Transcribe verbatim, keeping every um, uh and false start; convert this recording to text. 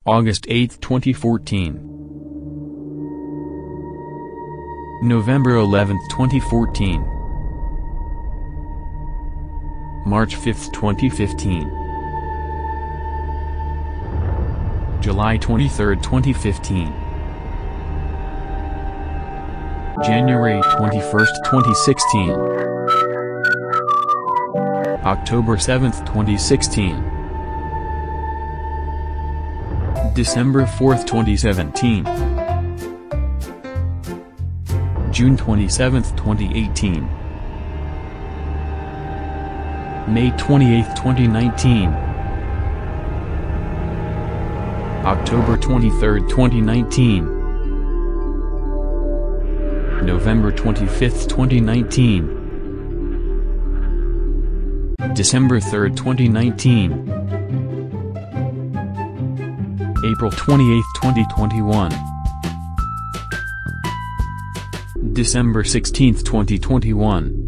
August eighth twenty fourteen. November eleventh twenty fourteen. March fifth twenty fifteen. July twenty-third twenty fifteen. January twenty-first twenty sixteen. October seventh twenty sixteen. December fourth twenty seventeen. June twenty-seventh twenty eighteen. May twenty-eighth twenty nineteen. October twenty-third twenty nineteen. November twenty-fifth twenty nineteen. December third twenty nineteen. April twenty-eighth twenty twenty-one. December sixteenth twenty twenty-one.